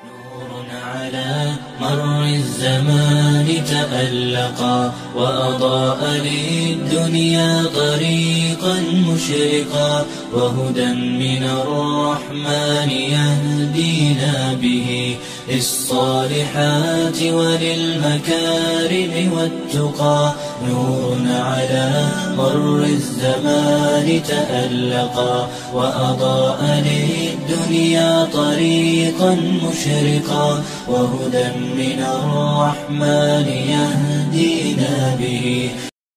نور على مر الزمان تألقا وأضاء للدنيا طريقا مشرقا، وهدى من الرحمن يهدينا به للصالحات وللمكارم والتقى. نور على مر الزمان تألقا وأضاء للدنيا طريقا مشرقا، وهدى من الرحمن يهدينا به.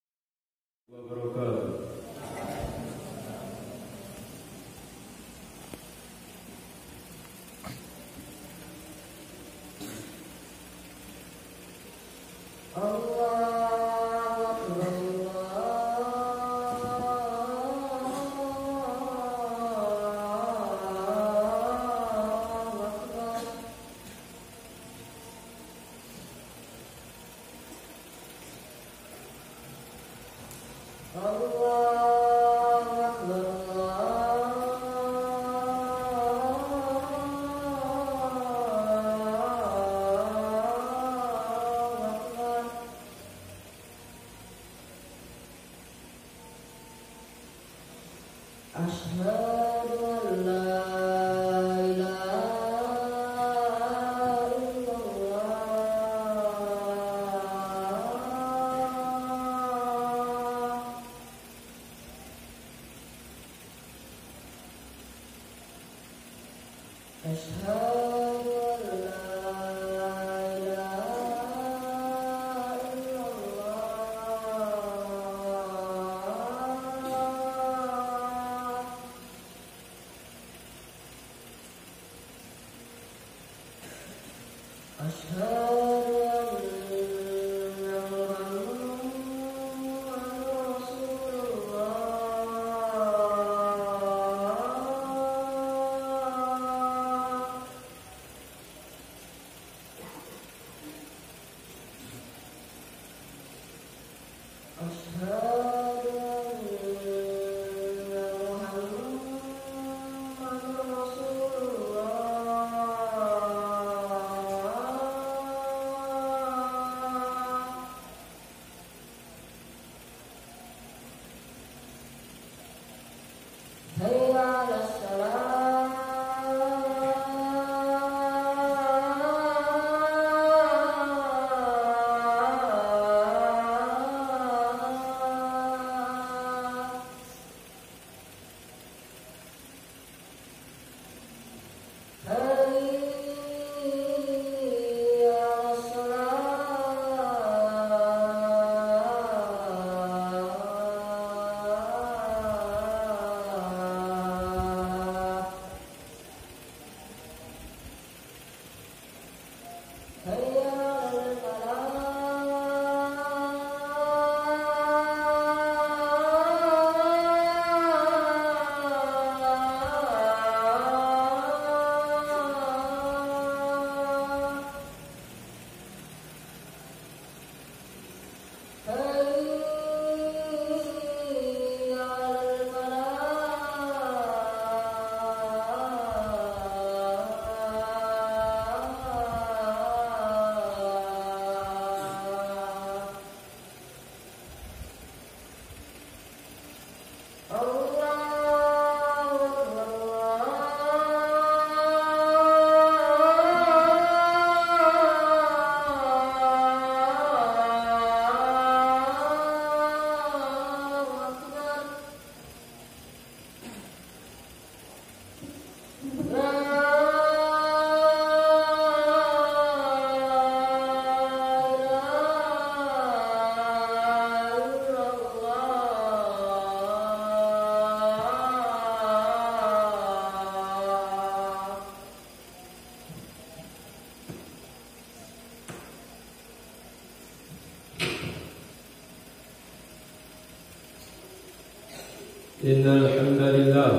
إن الحمد لله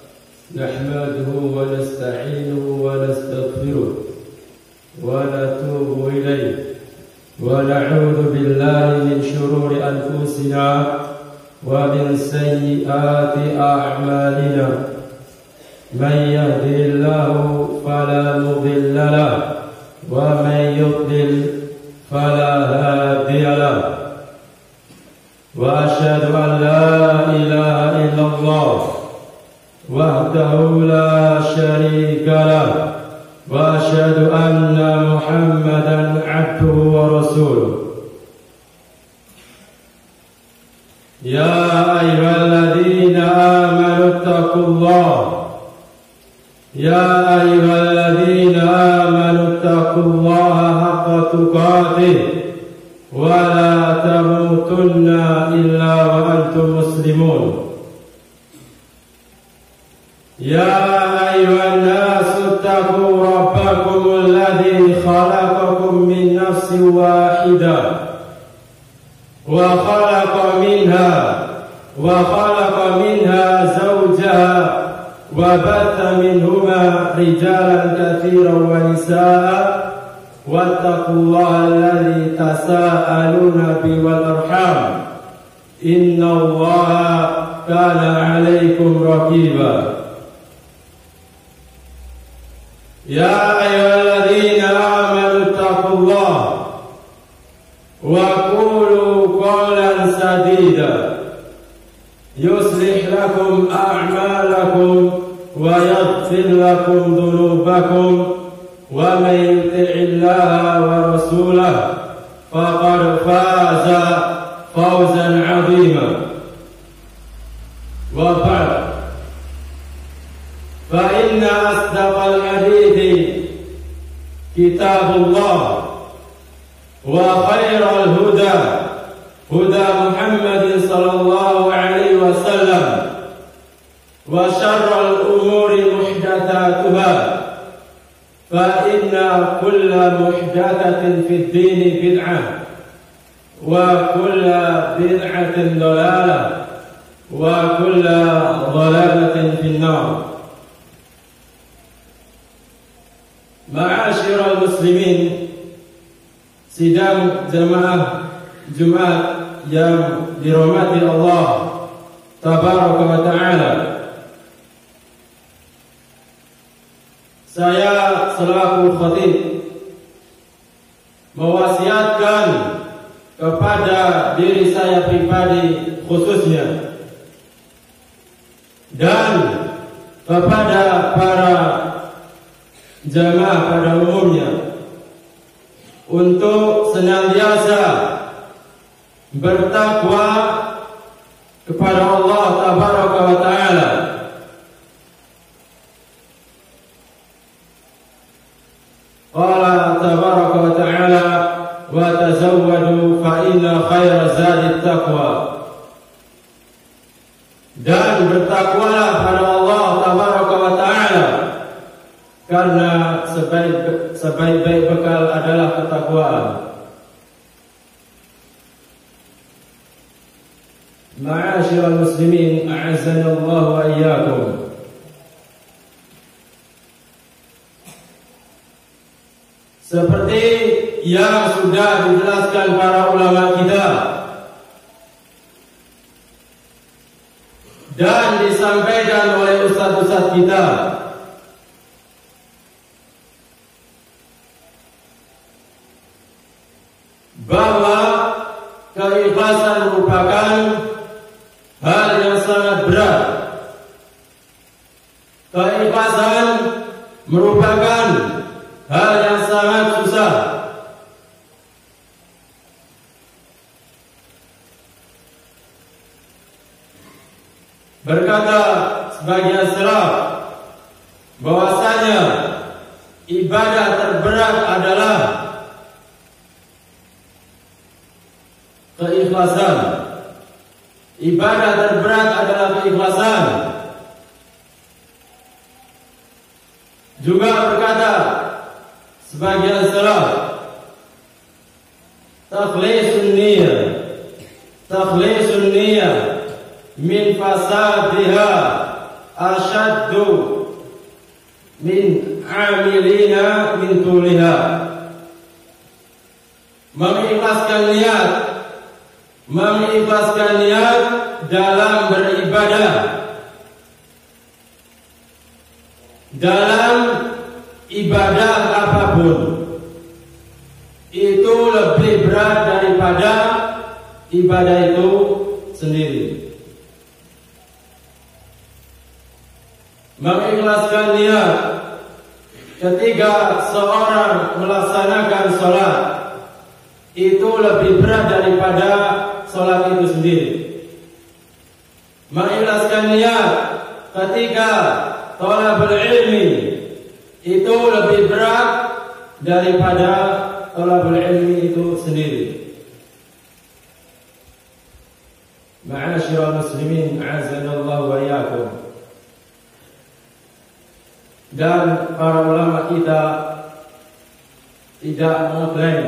نحمده ونستعينه ونستغفره ونتوب إليه ونعوذ بالله من شرور أنفسنا ومن سيئات أعمالنا من يهده الله فلا مضل له ومن يضلل فلا هادي له وأشهد أن لا إله إلا الله وحده لا شريك له وأشهد أن محمدا عبده ورسوله يا أيها الذين آمنوا اتقوا الله يا أيها الذين آمنوا اتقوا الله حق تقاته ولا تموتن إلا وأنتم مسلمون يا أيها الناس اتقوا ربكم الذي خلقكم من نفس واحدة وخلق منها زوجها وبث منهما رجالا كثيرا ونساء واتقوا الله الذي تساءلون به والأرحام إن الله كان عليكم رقيبا يا أيها الذين آمنوا اتقوا الله وقولوا قولا سديدا يصلح لكم أعمالكم ويغفر لكم ذنوبكم ومن يطع الله ورسوله فقد فاز فوزا عظيما وبعد فإن أصدق الحديث كتاب الله وخير الهدى هدى محمد صلى الله عليه وسلم وشر الأمور محدثاتها فإن كل محدثة في الدين بدعة وكل بدعة ضلالة وكل ضلالة في النار. Ma'asyiral muslimin, sidang jamaah Jumat yang dirahmati Allah Tabaraka wa Ta'ala. Saya selaku khatib mewasiatkan kepada diri saya pribadi khususnya dan kepada para jamaah pada umumnya untuk senantiasa bertakwa kepada Allah Tabaraka wa Ta'ala. Qala Tabaraka wa Ta'ala wa tazawwadu fa inna khayra zadi taqwa. Dan bertakwalah pada Allah Tabaraka wa Ta'ala, karena sebaik-baik bekal adalah ketakwaan. Ma'asyiral muslimin, a'azzani Allah wa iyyakum. Seperti yang sudah dijelaskan para ulama kita dan disampaikan oleh ustaz-ustaz kita, bahwa keikhlasan merupakan hal yang sangat berat. Keikhlasan merupakan hal yang sangat susah. Berkata sebagian salaf bahwasanya ibadah terberat adalah keikhlasan. Ibadah terberat adalah keikhlasan. Juga berkata sebagian salaf, takhlisun niyyah min fasadiha asyaddu min amilina min tuliha. Mengikhlaskan niat dalam beribadah dalam ibadah apapun itu lebih berat daripada ibadah itu sendiri. Mengikhlaskan niat ketika seorang melaksanakan sholat itu lebih berat daripada sholat itu sendiri. Mengikhlaskan niat ketika thalabul ilmi itu lebih berat daripada thalabul ilmi itu sendiri. Ma'asyiral muslimin, a'azzanallahu wa iyyakum. Dan para ulama kita tidak mengklaim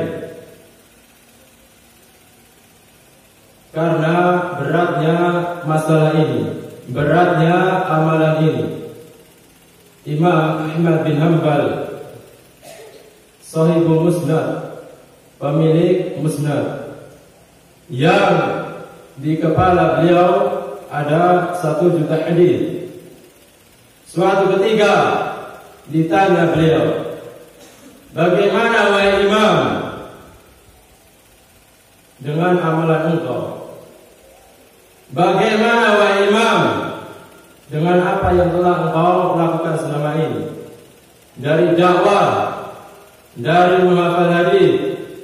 karena beratnya masalah ini, beratnya amalan ini. Imam Ahmad bin Hanbal, Shahibul Musnad, pemilik Musnad, yang di kepala beliau ada 1 juta hadis. Suatu ketika ditanya beliau, bagaimana wahai imam dengan amalan engkau? Bagaimana wahai imam dengan apa yang telah engkau lakukan selama ini? Dari dakwah, dari menghafal hadis,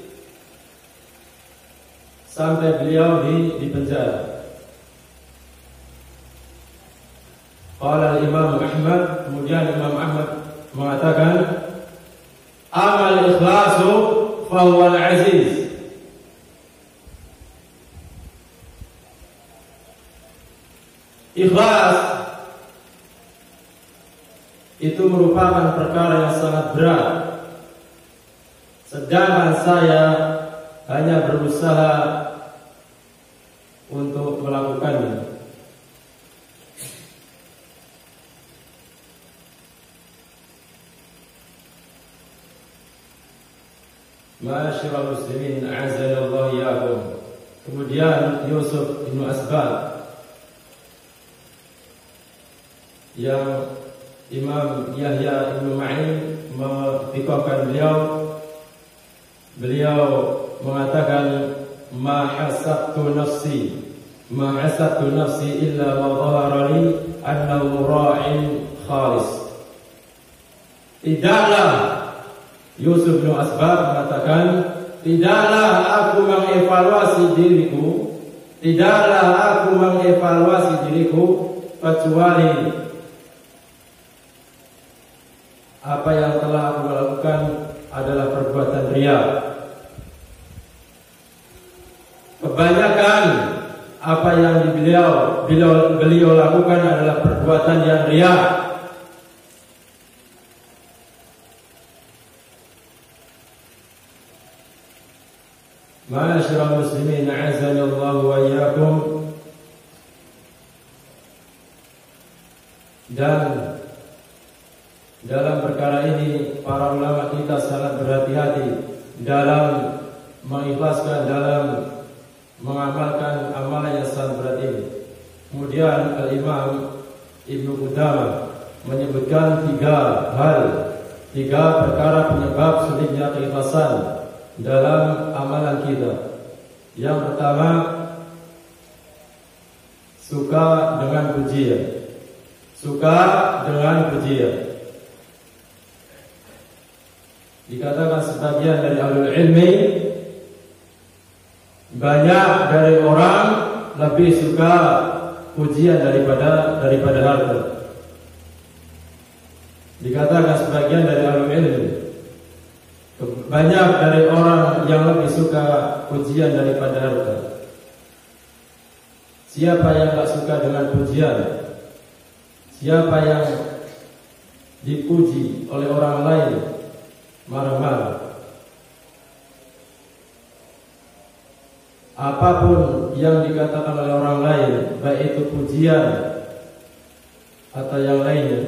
sampai beliau di penjara. Qala Imam Ahmad, kemudian Imam Ahmad mengatakan, amal ikhlasu fahuwal aziz. Ikhlas itu merupakan perkara yang sangat berat, sedangkan saya hanya berusaha untuk melakukannya. Ma'asyiral muslimin, a'azzanallahu iyyakum. Kemudian Yusuf bin Asbad, yang Imam Yahya bin Ma'in menfiqahkan beliau mengatakan, ma hasabtu nafsi illa ma dhahara li annahu ra'in khalis. Tidaklah, Yusuf bin Asbad mengatakan, tidaklah aku mengevaluasi diriku kecuali apa yang telah aku lakukan adalah perbuatan riya. Kebanyakan apa yang beliau lakukan adalah perbuatan yang riya. Ma'asyiral muslimin, a'azzanallahu wa iyyakum. Dan dalam perkara ini para ulama kita sangat berhati-hati dalam mengikhlaskan, dalam mengamalkan amalan yang sangat berat ini. Kemudian Al-Imam Ibnu Qudamah menyebutkan 3 perkara penyebab sulitnya keikhlasan dalam amalan kita. Yang pertama, suka dengan pujian. Dikatakan sebagian dari ahlul ilmi, banyak dari orang lebih suka pujian daripada harta. Dikatakan sebagian dari ahlul ilmi, banyak dari orang yang lebih suka pujian daripada harta. Siapa yang tak suka dengan pujian? Siapa yang dipuji oleh orang lain marah-marah? Apapun yang dikatakan oleh orang lain, baik itu pujian atau yang lainnya,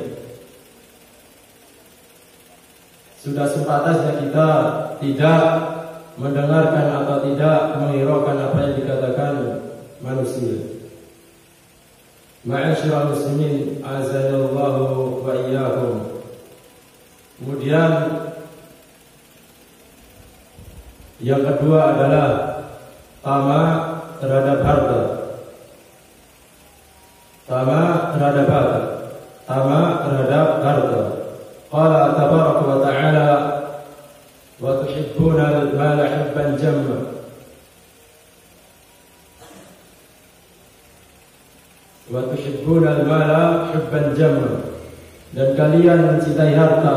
sudah sepantasnya kita tidak mendengarkan atau tidak menghiraukan apa yang dikatakan manusia. Ma'asyiral muslimin, azanallahu wa iyyakum. Kemudian yang kedua adalah tamak terhadap harta. Tamak terhadap harta. Tamak terhadap harta. Qala tabaraka wa ta'ala wa tuhibbuna al-mala hubban jamma. Wa tuhibbuna al-mala hubban jamma. Dan kalian mencintai harta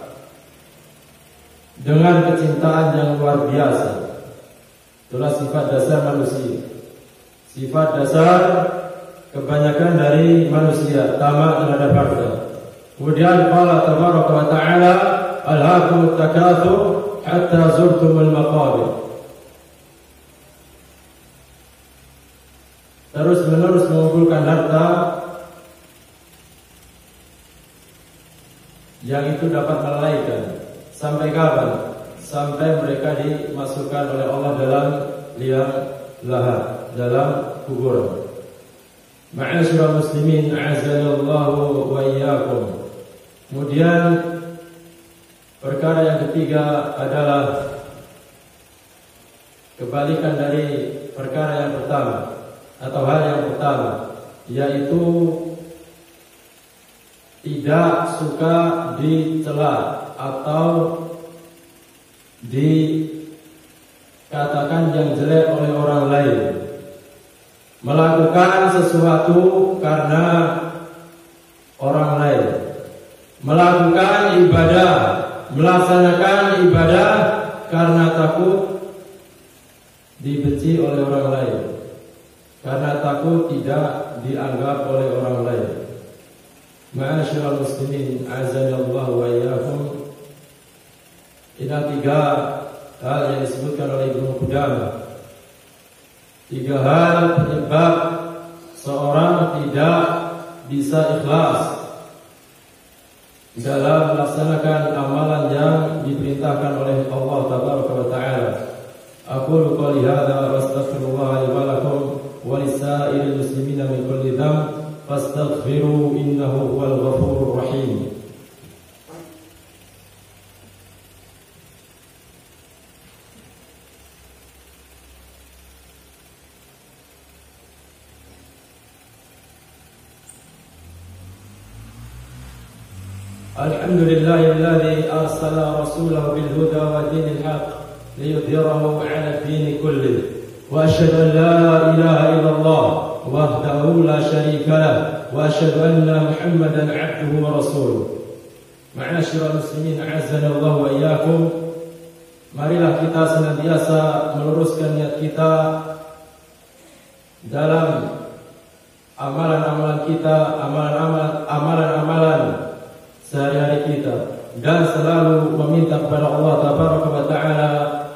dengan kecintaan yang luar biasa. Itulah sifat dasar manusia. Sifat dasar kebanyakan dari manusia, tamak terhadap harta. Kemudian qala tabaraka wa ta'ala alhaakumut takatsur hatta zurtumul maqabir. Terus menerus mengumpulkan harta yang itu dapat melalaikan. Sampai kapan? Sampai mereka dimasukkan oleh Allah dalam liang lahat, dalam kuburan. Ma'asyiral muslimin, a'azzallahu wa iyyakum. Kemudian perkara yang ketiga adalah kebalikan dari perkara yang pertama atau hal yang pertama, yaitu tidak suka dicela atau dikatakan yang jelek oleh orang lain. Melakukan sesuatu karena orang lain. Melakukan ibadah, melaksanakan ibadah karena takut dibenci oleh orang lain, karena takut tidak dianggap oleh orang lain. Ma'asyiral muslimin, a'azzallahu wa iyyakum. Ini 3 hal yang disebutkan oleh Ibnu Qudamah. 3 hal penyebab seorang tidak bisa ikhlas dalam melaksanakan amalan yang diperintahkan oleh Allah Tabaraka wa Ta'ala. Aqulu qouli hadza wa astaghfirullah li wa lakum wa lisa'iril muslimina min kulli dhanb fastaghfiru innahu huwal ghafurur rahim. Alhamdulillahilladzi arsala rasulahu bil huda wa dinil haqq liyudhhirahu 'ala ad-din kullih. Wa asyhadu an la ilaha illallah wahdahu la syarika lah wa asyhadu anna Muhammadan 'abduhu wa rasuluh. Ma'asyiral muslimin, a'azzanallahu wa iyyakum. Marilah kita senantiasa meluruskan niat kita dalam amalan-amalan kita, amalan-amalan sehari-hari kita, dan selalu meminta kepada Allah Tabaraka wa Ta'ala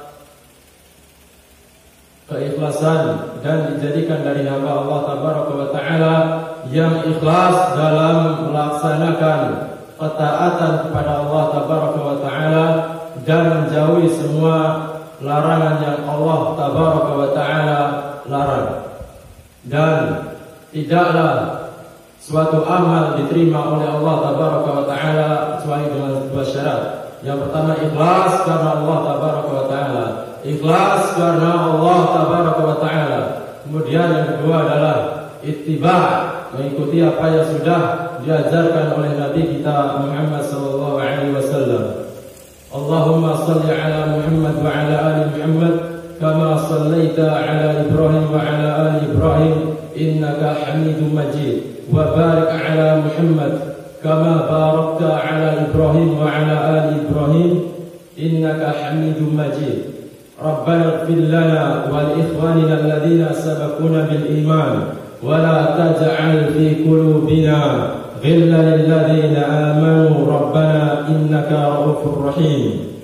keikhlasan dan dijadikan dari hamba Allah Tabaraka wa Ta'ala yang ikhlas dalam melaksanakan ketaatan kepada Allah Tabaraka wa Ta'ala dan menjauhi semua larangan yang Allah Tabaraka wa Ta'ala larang. Dan tidaklah suatu amal diterima oleh Allah Tabaraka wa Ta'ala kecuali dengan 2 syarat. Yang pertama, ikhlas karena Allah Tabaraka wa Ta'ala. Ikhlas karena Allah Tabaraka wa Ta'ala. Kemudian yang kedua adalah ittiba', mengikuti apa yang sudah diajarkan oleh Nabi kita Muhammad sallallahu alaihi wasallam. Allahumma salli ala Muhammad wa ala ali Muhammad kama sallaita ala Ibrahim wa ala ali Ibrahim innaka Hamidum Majid. وبارك على محمد كما باركت على إبراهيم وعلى آل إبراهيم إنك حميد مجيد. ربنا اغفر لنا ولإخواننا الذين سبقونا بالإيمان ولا تجعل في قلوبنا غلا للذين آمنوا ربنا إنك رؤوف رحيم.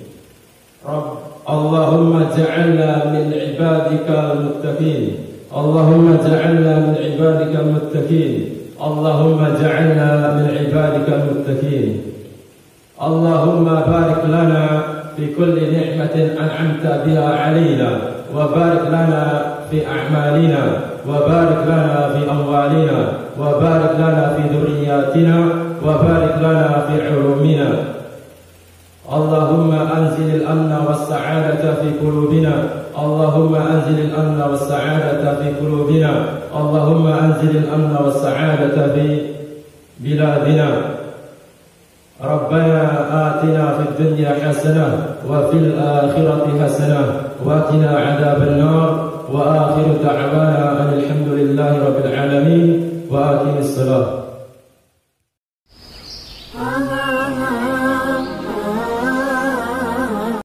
اللهم اجعلنا من عبادك المتقين. اللهم اجعلنا من عبادك المتقين. اللهم اجعلنا من عبادك المتقين. اللهم بارك لنا في كل نعمة أنعمت بها علينا، وبارك لنا في أعمالنا، وبارك لنا في أموالنا، وبارك لنا في ذرياتنا، وبارك لنا في علومنا. اللهم أنزل الأمن والسعادة في قلوبنا اللهم أنزل الأمن والسعادة في قلوبنا اللهم أنزل الأمن والسعادة في بلادنا ربنا آتنا في الدنيا حسنة وفي الآخرة حسنة وقنا عذاب النار وآخر دعوانا أن الحمد لله رب العالمين وآقم الصلاة.